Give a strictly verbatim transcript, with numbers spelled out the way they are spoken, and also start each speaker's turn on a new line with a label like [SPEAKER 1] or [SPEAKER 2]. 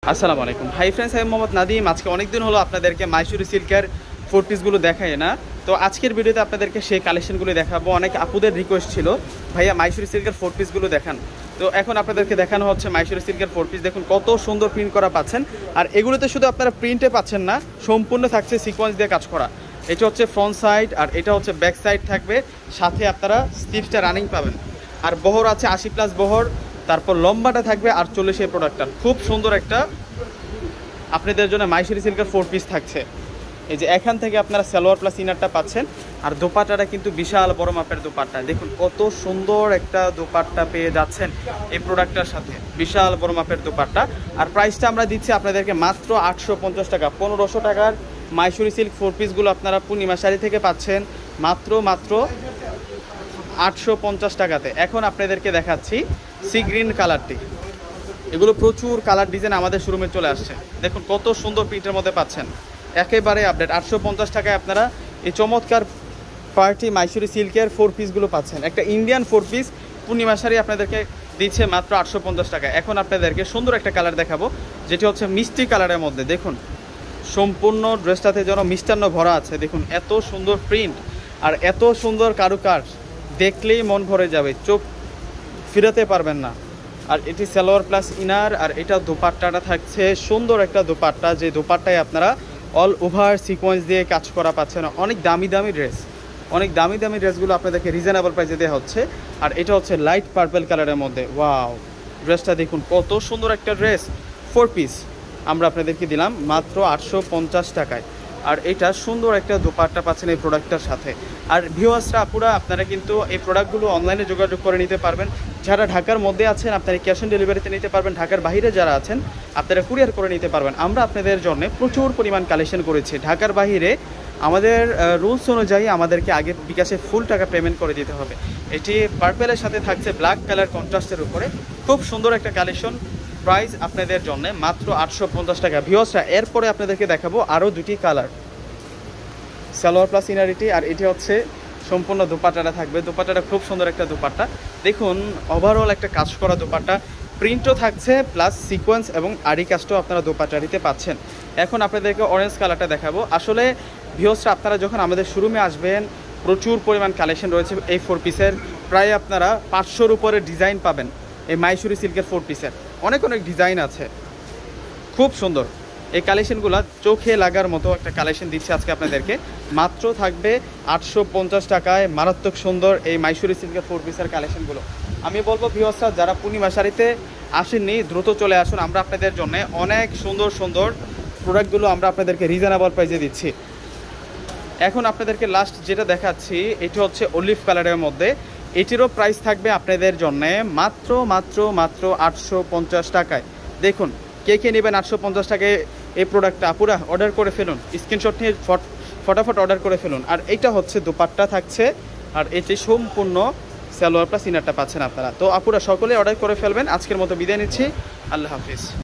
[SPEAKER 1] আসসালামু আলাইকুম। Hi friends, আমি মোহাম্মদ নাদিম। আজকে অনেকদিন হলো আপনাদেরকে মাইসুরি সিল্কের ফোর পিসগুলো দেখাই না। তো আজকের ভিডিওতে আপনাদেরকে সেই কালেকশনগুলো দেখাবো। অনেক আপুদের রিকোয়েস্ট ছিল, ভাইয়া মাইসুরি সিল্কের ফোর পিসগুলো দেখান। তো এখন আপনাদেরকে দেখানো হচ্ছে মাইসুরি সিল্কের ফোর পিস। দেখুন কত সুন্দর প্রিন্ট করা পাচ্ছেন। আর এগুলোতে শুধু আপনারা প্রিন্টে পাচ্ছেন না, সম্পূর্ণ থাকছে সিকোয়েন্স দিয়ে কাজ করা। এটা হচ্ছে ফ্রন্ট সাইড আর এটা হচ্ছে ব্যাক সাইড থাকবে, সাথে আপনারা স্লিভসটা রানিং পাবেন। আর বহর আছে আশি প্লাস বহর, তারপর লম্বাটা থাকবে আটচল্লিশ। এই প্রোডাক্টটা খুব সুন্দর একটা আপনাদের জন্য মাইসুরি সিল্কের ফোর পিস থাকছে। এই যে এখান থেকে আপনারা সালোয়ার প্লাস ইনারটা পাচ্ছেন। আর দোপাট্টাটা কিন্তু বিশাল বড় মাপের দোপাট্টা। দেখুন কত সুন্দর একটা দোপাট্টা পেয়ে যাচ্ছেন এই প্রোডাক্টটার সাথে, বিশাল বড় মাপের দোপাট্টা। আর প্রাইসটা আমরা দিচ্ছি আপনাদেরকে মাত্র আটশো পঞ্চাশ টাকা। পনেরোশো টাকার মাইসুরি সিল্ক ফোর পিসগুলো আপনারা পূর্ণিমা শাড়ি থেকে পাচ্ছেন মাত্র মাত্র আটশো পঞ্চাশ টাকাতে। এখন আপনাদেরকে দেখাচ্ছি সি গ্রিন কালারটি। এগুলো প্রচুর কালার ডিজাইন আমাদের শোরুমে চলে আসছে। দেখুন কত সুন্দর প্রিন্টের মধ্যে পাচ্ছেন, একেবারে আপডেট। আটশো পঞ্চাশ টাকায় আপনারা এই চমৎকার পার্টি মাইসুরি সিল্কের ফোর পিসগুলো পাচ্ছেন। একটা Indian four piece Purnima sari আপনাদেরকে দিচ্ছে মাত্র আটশো পঞ্চাশ টাকা। এখন আপনাদেরকে সুন্দর একটা কালার দেখাবো, যেটি হচ্ছে মিষ্টি কালারের মধ্যে। দেখুন সম্পূর্ণ ড্রেসটাতে যেন মিষ্টান্ন ভরা আছে। দেখুন এত সুন্দর প্রিন্ট আর এত সুন্দর কারুকাজ, দেখলেই মন ভরে যাবে, চোখ ফিরাতে পারবেন না। আর এটি সালোয়ার প্লাস ইনার, আর এটা দোপাট্টাটা থাকছে সুন্দর একটা দোপাট্টা, যে দোপাট্টায় আপনারা অল ওভার সিকোয়েন্স দিয়ে কাজ করা পাচ্ছেন। অনেক দামি দামি ড্রেস, অনেক দামি দামি ড্রেসগুলো আপনাদেরকে রিজনেবল প্রাইসে দেওয়া হচ্ছে। আর এটা হচ্ছে লাইট পার্পল কালারের মধ্যে। ওয়াও, ড্রেসটা দেখুন কত সুন্দর একটা ড্রেস। ফোর পিস আমরা আপনাদেরকে দিলাম মাত্র আটশো পঞ্চাশ টাকায়। আর এটা সুন্দর একটা দোপাট্টা পাচ্ছেন এই প্রোডাক্টটার সাথে। আর ভিউয়ার্সরা আপুরা, আপনারা কিন্তু এই প্রোডাক্টগুলো অনলাইনে যোগাযোগ করে নিতে পারবেন। যারা ঢাকার মধ্যে আছেন আপনারা ক্যাশ অন ডেলিভারিতে নিতে পারবেন। ঢাকার বাইরে যারা আছেন আপনারা কুরিয়ার করে নিতে পারবেন। আমরা আপনাদের জন্য প্রচুর পরিমাণ কালেকশন করেছি। ঢাকার বাইরে আমাদের রুলস অনুযায়ী আমাদেরকে আগে বিকাশে ফুল টাকা পেমেন্ট করে দিতে হবে। এটি পার্পেলের সাথে থাকছে ব্ল্যাক কালার কন্ট্রাস্টের উপরে, খুব সুন্দর একটা কালেকশন। প্রাইস আপনাদের জন্য মাত্র আটশো পঞ্চাশ টাকা। ভিউয়ার্সরা এরপরে আপনাদেরকে দেখাবো আরও দুটি কালার, সালোয়ার প্লাস ইনারিটি। আর এটি হচ্ছে সম্পূর্ণ দোপাট্টাটা থাকবে। দোপাট্টাটা খুব সুন্দর একটা দোপাট্টা। দেখুন ওভারঅল একটা কাজ করা দোপাট্টা, প্রিন্টও থাকছে প্লাস সিকোয়েন্স এবং আড়ি কাজটাও আপনারা দোপাট্টাটিতে পাচ্ছেন। এখন আপনাদেরকে অরেঞ্জ কালারটা দেখাবো। আসলে ভিউয়ার্সরা আপনারা যখন আমাদের শোরুমে আসবেন, প্রচুর পরিমাণ কালেকশন রয়েছে এই ফোর পিসের। প্রায় আপনারা পাঁচশোর উপরে ডিজাইন পাবেন এই মাইসুরি সিল্কের ফোর পিসের। অনেক অনেক ডিজাইন আছে, খুব সুন্দর এই কালেকশনগুলো। চোখে লাগার মতো একটা কালেকশন দিচ্ছে আজকে আপনাদেরকে। মাত্র থাকবে আটশো পঞ্চাশ টাকায় মারাত্মক সুন্দর এই মাইসুরি সিল্কের ফোর পিসের কালেকশনগুলো। আমি বলবো ভিউয়ার্সরা যারা পূর্ণিমা শাড়িতে আসেননি দ্রুত চলে আসুন। আমরা আপনাদের জন্য অনেক সুন্দর সুন্দর প্রোডাক্টগুলো আমরা আপনাদেরকে রিজনেবল প্রাইসে দিচ্ছি। এখন আপনাদেরকে লাস্ট যেটা দেখাচ্ছি এটি হচ্ছে অলিভ কালারের মধ্যে। এটিরও প্রাইস থাকবে আপনাদের জন্য মাত্র মাত্র মাত্র আটশো পঞ্চাশ টাকায়। দেখুন কে কে নেবেন আটশো পঞ্চাশ টাকায় এই প্রোডাক্টটা, পুরা অর্ডার করে ফেলুন, স্ক্রিনশট নিয়ে ফটাফট অর্ডার করে ফেলুন। আর এইটা হচ্ছে দোপাট্টা থাকছে, আর এটি সম্পূর্ণ সালোয়ার প্লাস ইনারটা পাচ্ছেন আপনারা। তো আপুরা সকলে অর্ডার করে ফেলবেন। আজকের মতো বিদায় নিচ্ছি, আল্লাহ হাফিজ।